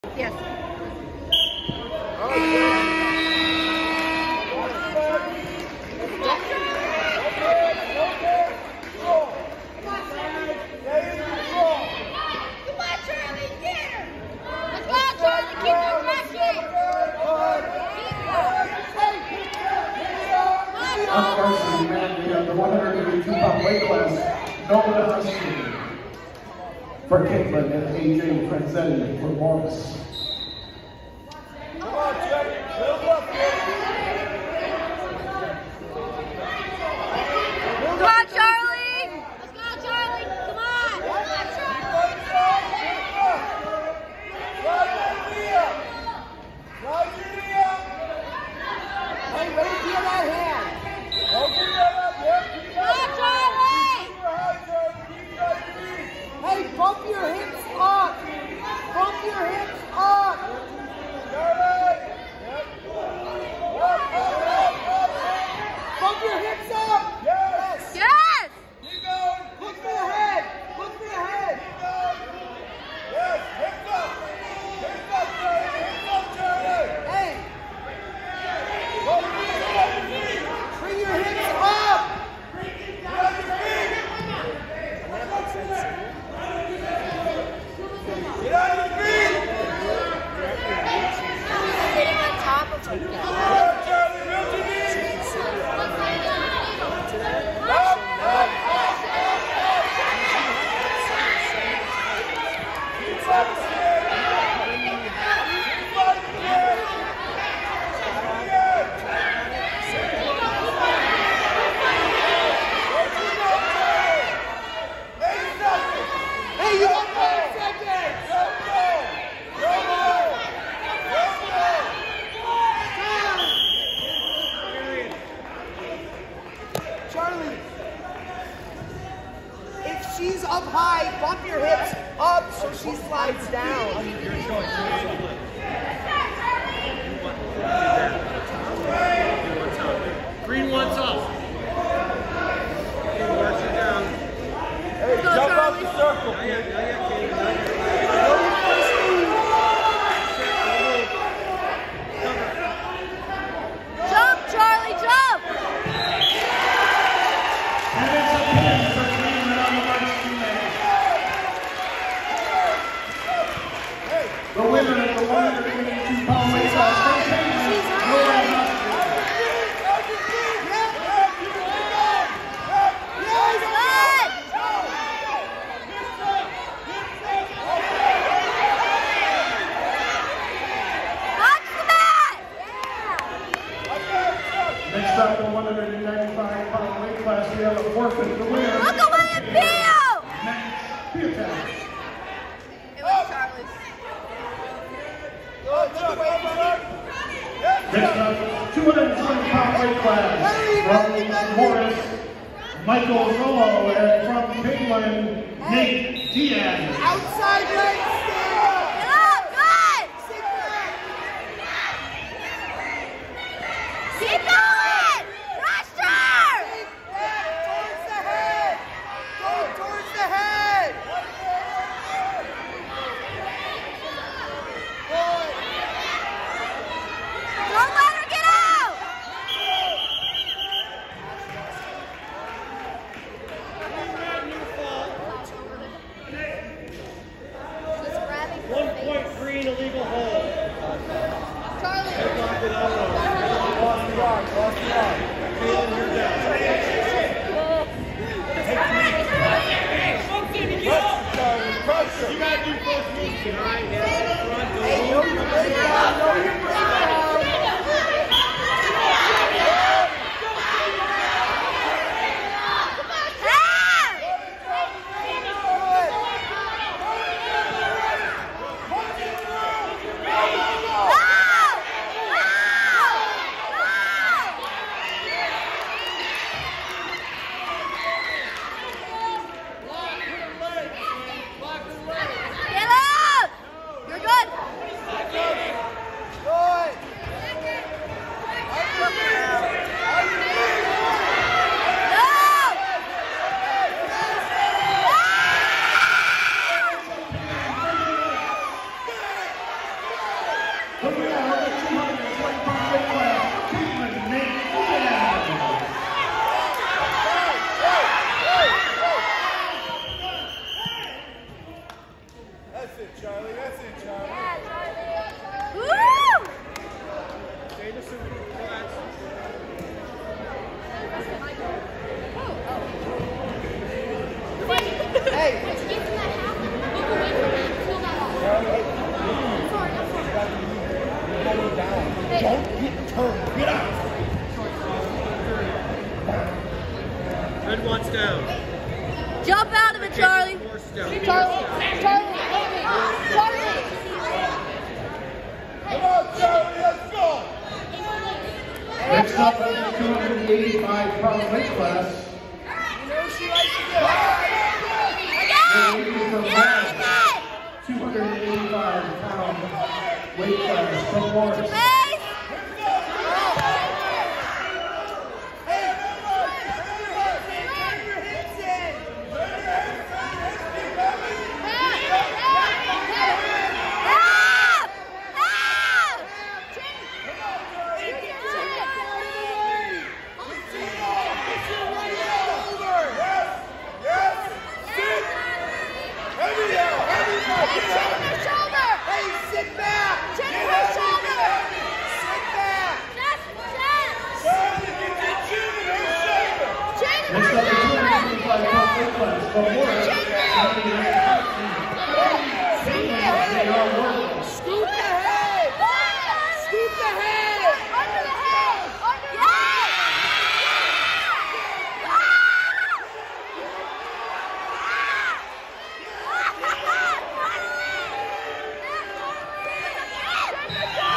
Yes. Unfortunately, man, we have the 182-pound weight class, Nova for Kaneland and AJ Franzetti for Morris. Come on, Chuck. Build up, Come on, Charlie! Let's go, Charlie! Come on! Hey, let me feel that hand. Don't give that up, yep. Come on, Charlie! Hey, bump your hips up. Bump your hips up. Charlie! Yep. Bump your hips up. Yes. Yes! Keep going. Look for the head. Look for the head. Keep going. Yes, hips up. Hips up, Charlie. Hips up, Charlie. Hey. Bring your hips up. Get on your feet. Get on your feet. Sitting on top of Come on, Charlie. Build your knees. Up, up, up. Keep up, Sid. Keep up, Sid. Hey, you got 5 seconds! Charlie, if she's up high, bump your hips up so she slides down. Green one's up. Hey, jump out the circle, kid. Jump, Charlie, jump! And it's a pin for Kaneland on the first teammate. The winner of the 182-pound weight class from Kaneland, Nova. Next up, the 195-pound weight class, we have a forfeit. The winner. Look away at Pio! Max Piatek. It was Charlie. Next up, 220-pound weight class from Morris, Michael Rolo, and from Kaneland, Nate Diaz. Outside leg stand. Get up, good! Sit back. Keep going! Faster! Towards the head. Go towards the head. Good. Don't let her get out! 285-pound weight class. You know she likes to get We're leaving from that 285-pound weight class from Morris. Next up, the 285-pound weight class from Morris. Scoop the head! Scoop the head! Under the head! Under the head!